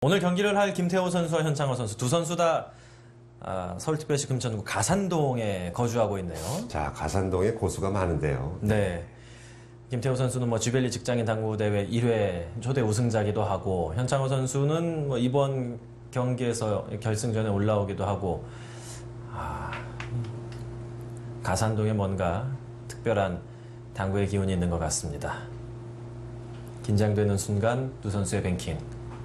오늘 경기를 할 김태호 선수와 현창호 선수 두 선수 다 서울특별시 금천구 가산동에 거주하고 있네요. 자, 가산동에 고수가 많은데요. 네. 김태호 선수는 뭐 주벨리 직장인 당구 대회 1회 초대 우승자기도 하고, 현창호 선수는 뭐 이번 경기에서 결승전에 올라오기도 하고, 가산동에 뭔가 특별한 당구의 기운이 있는 것 같습니다. 긴장되는 순간 두 선수의 뱅킹.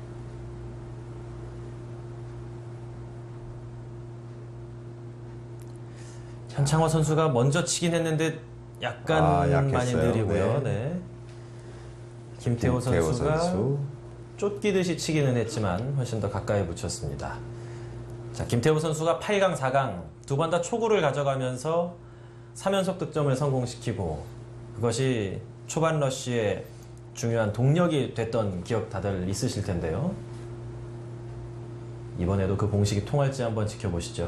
현창호 선수가 먼저 치긴 했는데 약간 많이 느리고요. 네. 김태호 선수가 쫓기듯이 치기는 했지만 훨씬 더 가까이 붙였습니다. 자, 김태호 선수가 8강, 4강 두 번 다 초구를 가져가면서 3연속 득점을 성공시키고, 그것이 초반 러쉬의 중요한 동력이 됐던 기억 다들 있으실 텐데요. 이번에도 그 공식이 통할지 한번 지켜보시죠.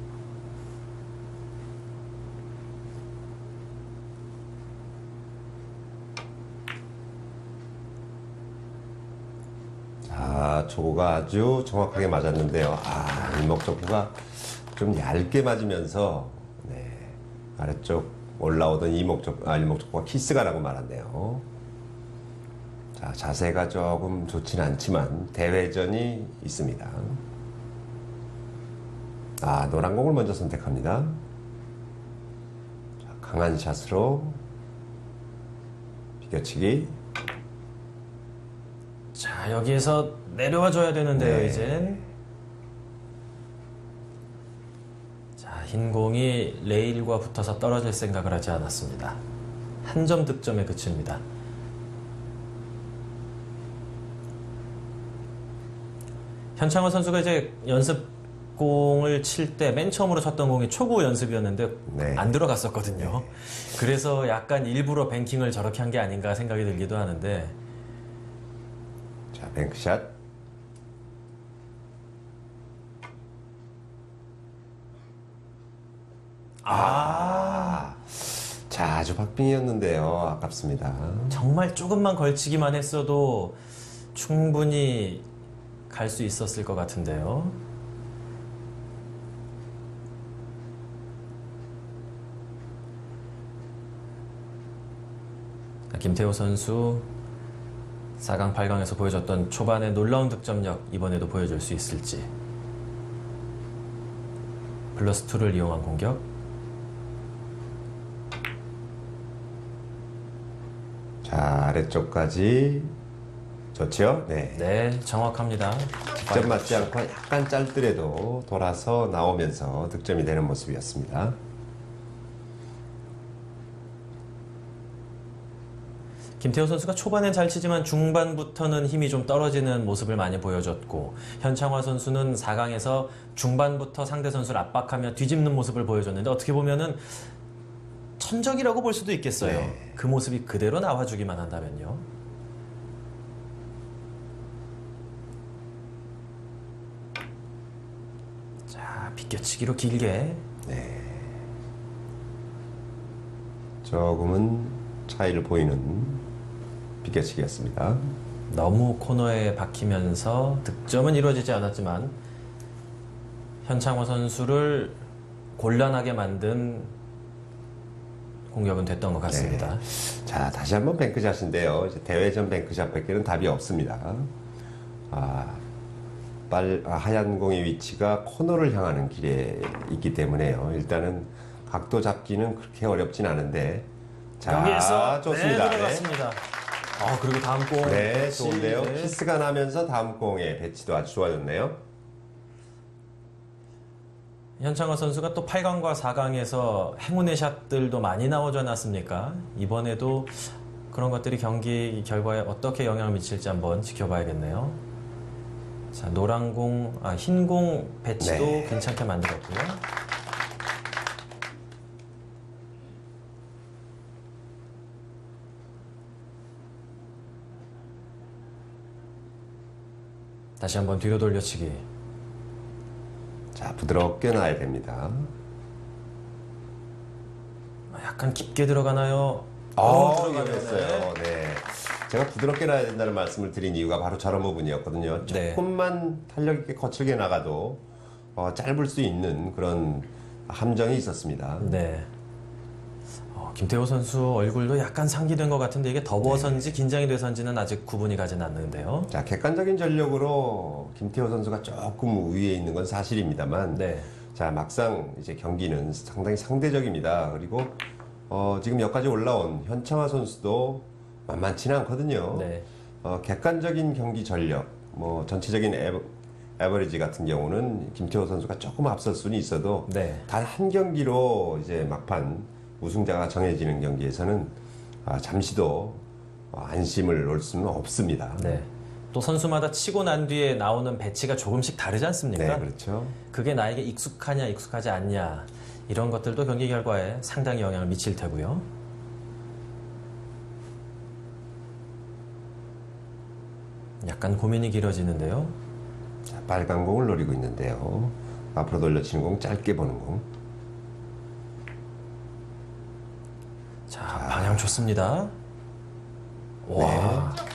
초구가 아주 정확하게 맞았는데요. 이목적구가 좀 얇게 맞으면서 아래쪽 올라오던 일목적구가 키스가 나고 말았네요. 자, 자세가 조금 좋진 않지만 대회전이 있습니다. 노란 공을 먼저 선택합니다. 자, 강한 샷으로 비껴치기. 자, 여기에서 내려와 줘야 되는데요, 이젠. 자, 흰 공이 레일과 붙어서 떨어질 생각을 하지 않았습니다. 한 점 득점에 그칩니다. 현창호 선수가 이제 연습공을 칠 때 맨 처음으로 쳤던 공이 초구 연습이었는데 안 들어갔었거든요. 그래서 약간 일부러 뱅킹을 저렇게 한 게 아닌가 생각이 들기도 하는데. 자, 뱅크샷. 자, 아주 박빙이었는데요. 아깝습니다. 정말 조금만 걸치기만 했어도 충분히 갈 수 있었을 것 같은데요. 김태호 선수 4강, 8강에서 보여줬던 초반의 놀라운 득점력 이번에도 보여줄 수 있을지. 플러스 2를 이용한 공격. 자, 아래쪽까지 좋죠? 네, 정확합니다. 직접 맞지 않고 약간 짧더라도 돌아서 나오면서 득점이 되는 모습이었습니다. 김태호 선수가 초반엔 잘 치지만 중반부터는 힘이 좀 떨어지는 모습을 많이 보여줬고, 현창화 선수는 4강에서 중반부터 상대 선수를 압박하며 뒤집는 모습을 보여줬는데, 어떻게 보면은 천적이라고 볼 수도 있겠어요. 그 모습이 그대로 나와주기만 한다면요. 자, 비껴치기로 길게. 조금은 차이를 보이는 비껴치기였습니다. 너무 코너에 박히면서 득점은 이루어지지 않았지만 현창호 선수를 곤란하게 만든 공격은 됐던 것 같습니다. 자, 다시 한번 뱅크샷인데요. 이제 대회전 뱅크샷밖에는 답이 없습니다. 하얀 공의 위치가 코너를 향하는 길에 있기 때문에요. 일단은 각도 잡기는 그렇게 어렵진 않은데. 자, 여기에서 좋습니다. 들어갔습니다. 그리고 다음 공. 좋은데요. 키스가 나면서 다음 공의 배치도 아주 좋아졌네요. 현창호 선수가 또 8강과 4강에서 행운의 샷들도 많이 나오지 않았습니까? 이번에도 그런 것들이 경기 결과에 어떻게 영향을 미칠지 한번 지켜봐야겠네요. 자, 노란 공, 흰 공 배치도 괜찮게 만들었고요. 다시 한번 뒤로 돌려치기. 자, 부드럽게 놔야 됩니다. 약간 깊게 들어가나요? 들어가겠어요. 제가 부드럽게 놔야 된다는 말씀을 드린 이유가 바로 저런 부분이었거든요. 네. 조금만 탄력 있게 거칠게 나가도 짧을 수 있는 그런 함정이 있었습니다. 네. 김태호 선수 얼굴도 약간 상기된 것 같은데 이게 더워서인지 긴장이 돼서인지는 아직 구분이 가진 않는데요. 자, 객관적인 전력으로 김태호 선수가 조금 위에 있는 건 사실입니다만, 네. 자, 막상 이제 경기는 상당히 상대적입니다. 그리고 지금 여기까지 올라온 현창화 선수도 만만치는 않거든요. 네. 객관적인 경기 전력, 뭐 전체적인 에버리지 같은 경우는 김태호 선수가 조금 앞설 수는 있어도 네. 단 한 경기로 이제 막판 우승자가 정해지는 경기에서는 잠시도 안심을 놓을 수는 없습니다. 네. 또 선수마다 치고 난 뒤에 나오는 배치가 조금씩 다르지 않습니까? 네, 그렇죠. 그게 나에게 익숙하냐, 익숙하지 않냐 이런 것들도 경기 결과에 상당히 영향을 미칠 테고요. 약간 고민이 길어지는데요. 자, 빨간 공을 노리고 있는데요. 앞으로 돌려치는 공, 짧게 보는 공. 자, 방향 좋습니다. 와. 네.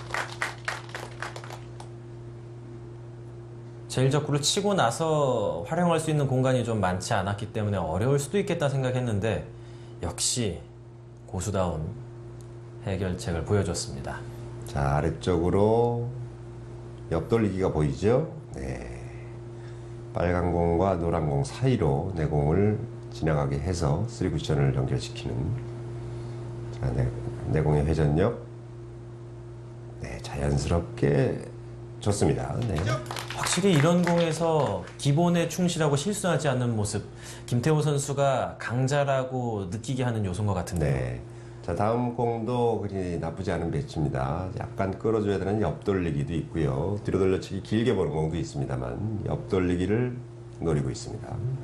제일적구를 치고 나서 활용할 수 있는 공간이 좀 많지 않았기 때문에 어려울 수도 있겠다 생각했는데 역시 고수다운 해결책을 보여줬습니다. 자, 아래쪽으로 옆돌리기가 보이죠? 네. 빨간 공과 노란 공 사이로 내공을 지나가게 해서 3쿠션을 연결시키는 자, 내공의 회전력. 네, 자연스럽게 좋습니다. 네. 확실히 이런 공에서 기본에 충실하고 실수하지 않는 모습 김태호 선수가 강자라고 느끼게 하는 요소인 것 같은데요. 네. 자, 다음 공도 그리 나쁘지 않은 배치입니다. 약간 끌어줘야 되는 옆돌리기도 있고요. 뒤로 돌려치기 길게 보는 공도 있습니다만 옆돌리기를 노리고 있습니다.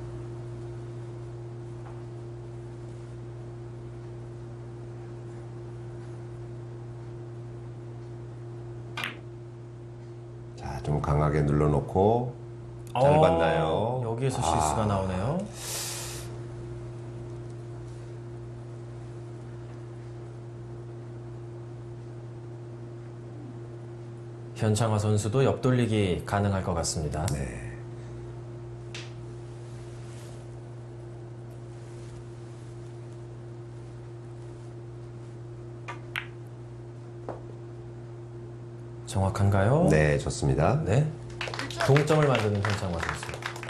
자, 좀 강하게 눌러놓고 잘 봤나요? 여기에서 실수가 나오네요. 현창화 선수도 옆돌리기 가능할 것 같습니다. 네. 정확한가요? 네, 좋습니다. 네. 동점을 만드는 현창화 선수.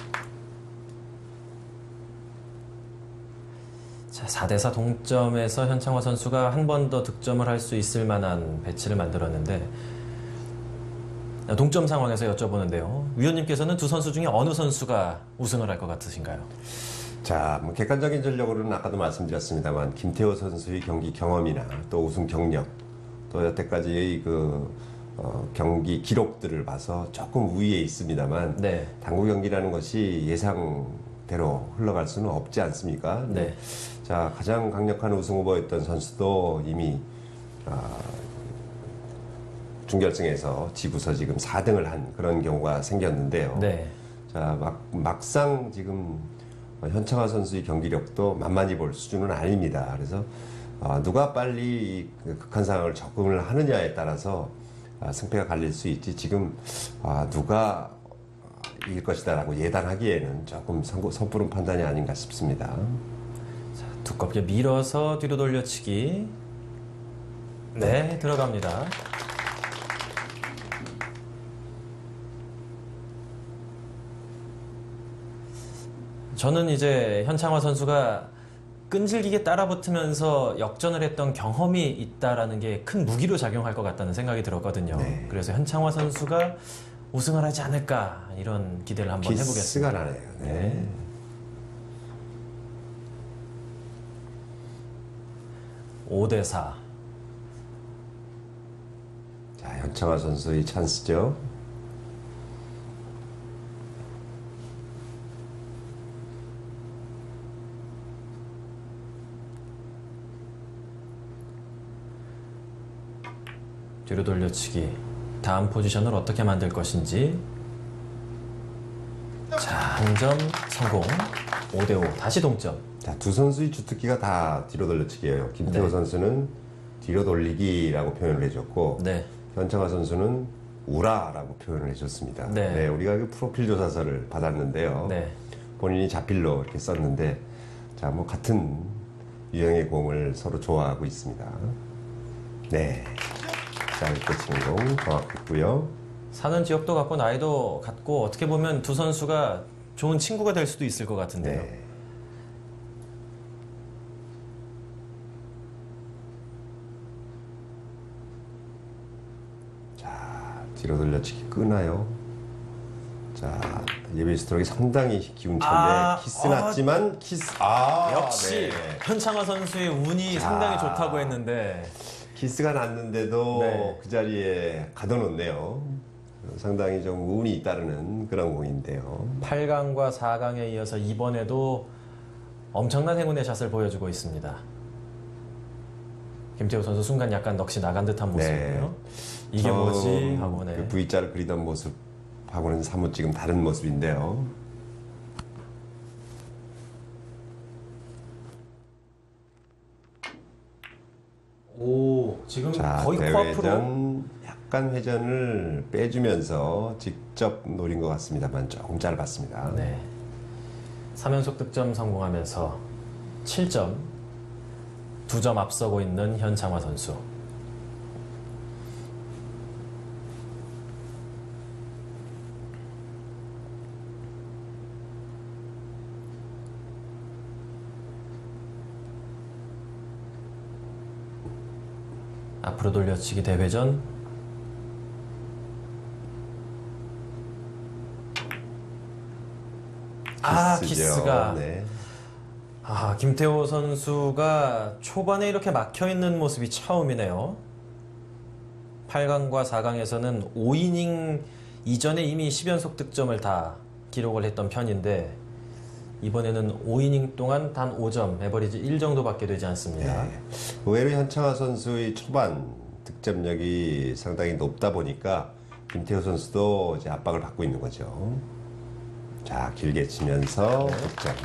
자, 4대4 동점에서 현창화 선수가 한 번 더 득점을 할 수 있을 만한 배치를 만들었는데 동점 상황에서 여쭤보는데요. 위원님께서는 두 선수 중에 어느 선수가 우승을 할 것 같으신가요? 자, 뭐 객관적인 전력으로는 아까도 말씀드렸습니다만 김태호 선수의 경기 경험이나 또 우승 경력 또 여태까지의 경기 기록들을 봐서 조금 우위에 있습니다만 네. 당구 경기라는 것이 예상대로 흘러갈 수는 없지 않습니까? 네. 자, 가장 강력한 우승 후보였던 선수도 이미 준결승에서 지고서 지금 4등을 한 그런 경우가 생겼는데요. 네. 자, 막상 지금 현창화 선수의 경기력도 만만히 볼 수준은 아닙니다. 그래서 누가 빨리 그 극한 상황을 적응을 하느냐에 따라서 승패가 갈릴 수 있지 지금 누가 이길 것이다라고 예단하기에는 조금 섣부른 판단이 아닌가 싶습니다. 자, 두껍게 밀어서 뒤로 돌려치기. 네, 들어갑니다. 저는 이제 현창화 선수가 끈질기게 따라붙으면서 역전을 했던 경험이 있다라는 게 큰 무기로 작용할 것 같다는 생각이 들었거든요. 네. 그래서 현창화 선수가 우승을 하지 않을까 이런 기대를 한번 해보겠습니다. 기스가 나네요. 네. 5대4. 자, 현창화 선수의 찬스죠. 뒤로 돌려치기. 다음 포지션을 어떻게 만들 것인지. 자, 한 점 성공. 5대5. 다시 동점. 자, 두 선수의 주특기가 다 뒤로 돌려치기예요. 김태호 네. 선수는 뒤로 돌리기라고 표현을 해줬고 네. 현창화 선수는 우라라고 표현을 해줬습니다. 네. 네, 우리가 그 프로필 조사서를 받았는데요. 네. 본인이 자필로 이렇게 썼는데 자, 뭐 같은 유형의 공을 서로 좋아하고 있습니다. 네. 짧게 치는 공 정확했고요. 사는 지역도 같고 나이도 같고 어떻게 보면 두 선수가 좋은 친구가 될 수도 있을 것 같은데요. 네. 자, 뒤로 돌려치기 끄나요? 자, 예비 스트로크가 상당히 기운찬데 키스 났지만 키스 역시 네. 현창화 선수의 운이 상당히 좋다고 했는데 키스가 났는데도 네. 그 자리에 가둬놓네요. 상당히 좀 운이 따르는 그런 공인데요. 8강과 4강에 이어서 이번에도 엄청난 행운의 샷을 보여주고 있습니다. 김태우 선수 순간 약간 넋이 나간 듯한 모습이고요. 이게 뭐지 하고 네. 그 V자를 그리던 모습하고는 사뭇 지금 다른 모습인데요. 오, 지금 자, 거의 코앞으로 대회전 약간 회전을 빼주면서 직접 노린 것 같습니다만 조금 짧았습니다. 네. 3연속 득점 성공하면서 7점, 2점 앞서고 있는 현창화 선수. 앞으로 돌려치기 대회전. 키스가. 네. 김태호 선수가 초반에 이렇게 막혀 있는 모습이 처음이네요. 8강과 4강에서는 5이닝 이전에 이미 10연속 득점을 다 기록을 했던 편인데 이번에는 5이닝 동안 단 5점, 에버리지 1 정도밖에 되지 않습니다. 네. 의외로 현창화 선수의 초반 득점력이 상당히 높다 보니까 김태호 선수도 이제 압박을 받고 있는 거죠. 자, 길게 치면서 득점.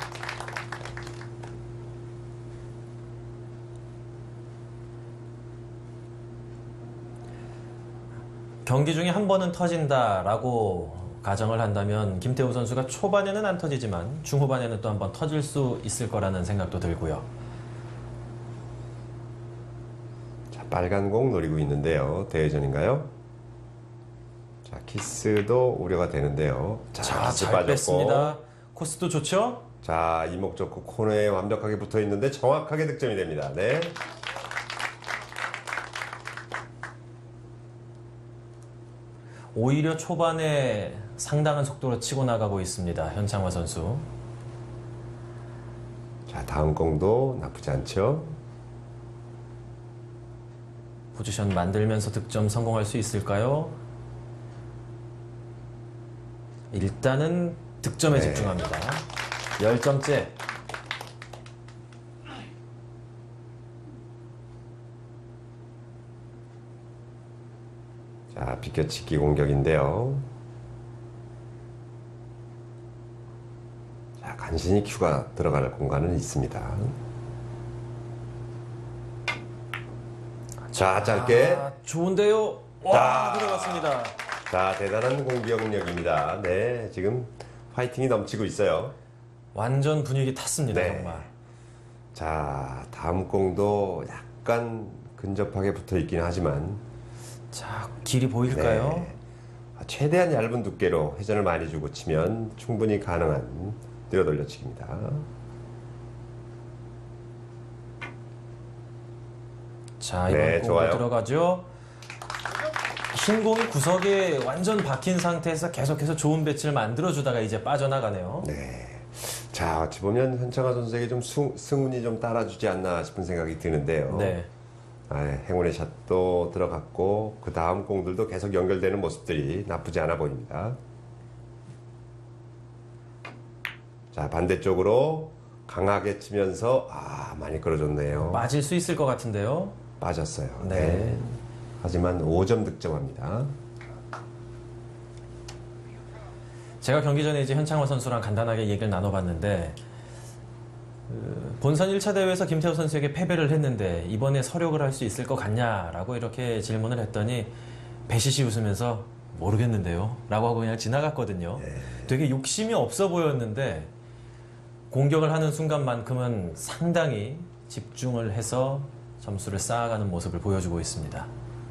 경기 중에 한 번은 터진다라고 가정을 한다면 김태우 선수가 초반에는 안 터지지만 중후반에는 또 한 번 터질 수 있을 거라는 생각도 들고요. 자, 빨간 공 노리고 있는데요. 대회전인가요? 자, 키스도 우려가 되는데요. 자, 키스 잘 빠졌고. 뺐습니다. 코스도 좋죠? 자, 이목 좋고 코너에 완벽하게 붙어 있는데 정확하게 득점이 됩니다. 네. 오히려 초반에 상당한 속도로 치고 나가고 있습니다. 현창화 선수. 자, 다음 공도 나쁘지 않죠? 포지션 만들면서 득점 성공할 수 있을까요? 일단은 득점에 네. 집중합니다. 10점째. 자, 비껴치기 공격인데요. 자, 간신히 큐가 들어갈 공간은 있습니다. 자, 짧게. 좋은데요. 와, 들어갔습니다. 자, 대단한 공격력입니다. 네, 지금 파이팅이 넘치고 있어요. 완전 분위기 탔습니다, 네. 정말. 자, 다음 공도 약간 근접하게 붙어 있긴 하지만 자, 길이 보일까요? 네. 최대한 얇은 두께로 회전을 많이 주고 치면 충분히 가능한 뛰어 돌려치기입니다. 자, 이번 네, 공 좋아요. 들어가죠. 흰 공이 구석에 완전 박힌 상태에서 계속해서 좋은 배치를 만들어주다가 이제 빠져나가네요. 네. 자, 어찌 보면 현창화 선수에게 좀 승운이 좀 따라주지 않나 싶은 생각이 드는데요. 네. 행운의 샷도 들어갔고 그 다음 공들도 계속 연결되는 모습들이 나쁘지 않아 보입니다. 자, 반대쪽으로 강하게 치면서 많이 끌어줬네요. 맞을 수 있을 것 같은데요. 빠졌어요. 네. 하지만 5점 득점합니다. 제가 경기 전에 이제 현창화 선수랑 간단하게 얘기를 나눠봤는데 본선 1차 대회에서 김태호 선수에게 패배를 했는데 이번에 서력을 할 수 있을 것 같냐라고 이렇게 질문을 했더니 배시시 웃으면서 모르겠는데요 라고 하고 그냥 지나갔거든요. 되게 욕심이 없어 보였는데 공격을 하는 순간만큼은 상당히 집중을 해서 점수를 쌓아가는 모습을 보여주고 있습니다.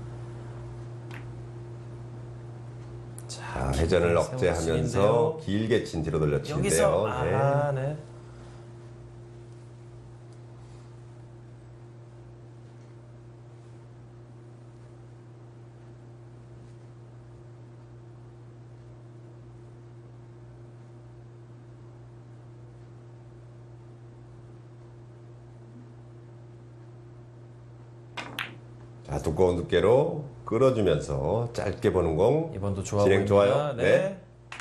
자, 회전을 억제하면서 길게 친 뒤로 돌려치는데요. 여기서 네. 자, 두꺼운 두께로 끌어주면서 짧게 보는 공. 이번도 좋아 진행 보입니다. 좋아요. 네.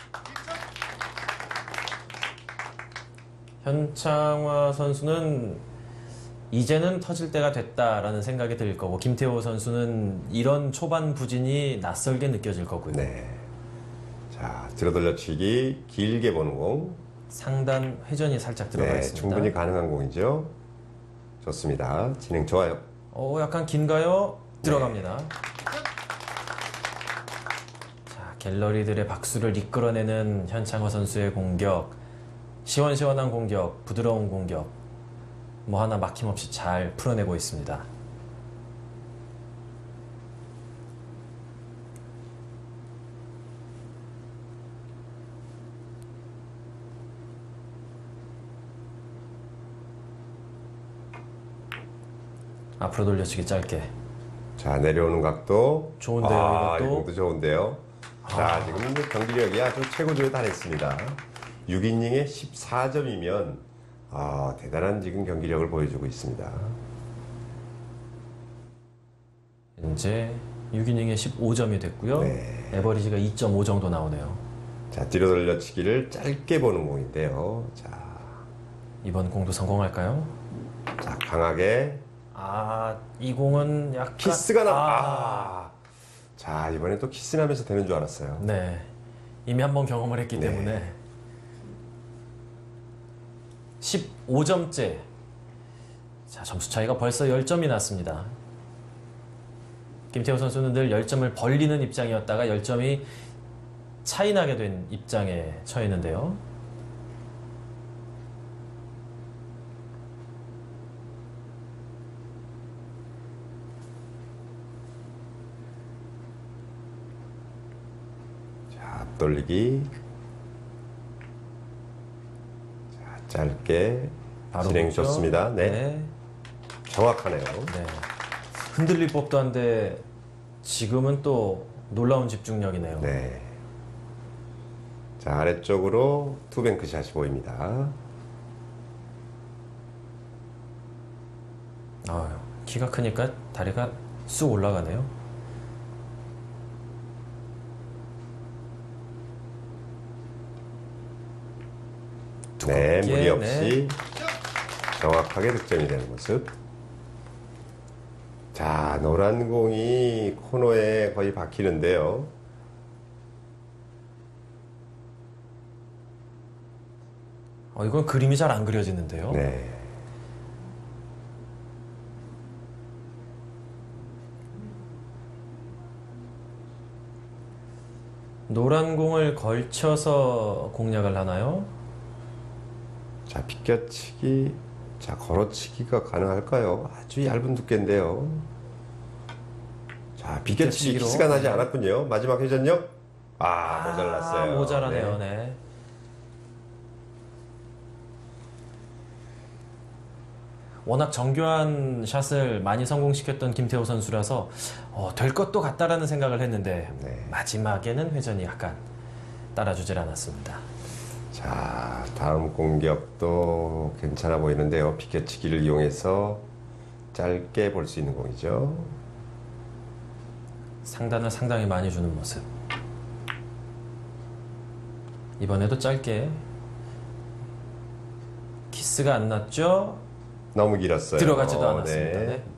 현창화 선수는 이제는 터질 때가 됐다라는 생각이 들 거고 김태호 선수는 이런 초반 부진이 낯설게 느껴질 거고요. 네. 자, 뒤로 돌려치기 길게 보는 공. 상단 회전이 살짝 들어가 네, 있습니다. 충분히 가능한 공이죠. 좋습니다. 진행 좋아요. 약간 긴가요? 들어갑니다. 자, 갤러리들의 박수를 이끌어내는 현창화 선수의 공격. 시원시원한 공격, 부드러운 공격. 뭐 하나 막힘없이 잘 풀어내고 있습니다. 앞으로 돌려치기 짧게. 자, 내려오는 각도. 좋은데요, 이것도. 이것도 좋은데요. 자, 지금 경기력이 아주 최고조에 달했습니다. 6이닝에 14점이면 대단한 지금 경기력을 보여주고 있습니다. 이제 6이닝에 15점이 됐고요. 네. 에버리지가 2.5 정도 나오네요. 자, 뒤로 돌려치기를 짧게 보는 공인데요. 자, 이번 공도 성공할까요? 자, 강하게. 이 공은 약간 키스가 자, 이번에 또 키스 나면서 되는 줄 알았어요. 네. 이미 한번 경험을 했기 네. 때문에 15점째. 자, 점수 차이가 벌써 10점이 났습니다. 김태호 선수는 늘 10점을 벌리는 입장이었다가 10점이 차이 나게 된 입장에 처했는데요. 앞돌리기. 자, 짧게 바로 진행 보죠. 좋습니다. 네. 정확하네요. 네. 흔들릴 법도 한데 지금은 또 놀라운 집중력이네요. 네. 자, 아래쪽으로 투뱅크 샷이 보입니다. 키가 크니까 다리가 쑥 올라가네요. 네, 두껍게, 무리 없이 네. 정확하게 득점이 되는 모습. 자, 노란 공이 코너에 거의 박히는데요. 이건 그림이 잘 안 그려지는데요. 네. 노란 공을 걸쳐서 공략을 하나요? 자, 비껴치기. 자, 걸어치기가 가능할까요? 아주 얇은 두께인데요. 자, 비껴치기 비껴치기로. 키스가 나지 않았군요. 마지막 회전력. 모자랐어요. 모자라네요. 네. 네. 워낙 정교한 샷을 많이 성공시켰던 김태호 선수라서 될 것도 같다라는 생각을 했는데 네. 마지막에는 회전이 약간 따라주질 않았습니다. 자, 다음 공격도 괜찮아 보이는데요. 비껴치기를 이용해서 짧게 볼 수 있는 공이죠. 상단을 상당히 많이 주는 모습. 이번에도 짧게. 키스가 안 났죠? 너무 길었어요. 들어가지도 않았습니다. 네. 네.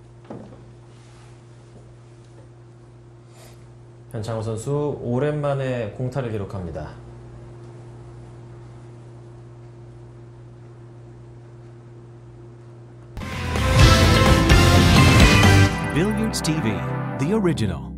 현창호 선수 오랜만에 공타를 기록합니다. TV, the original.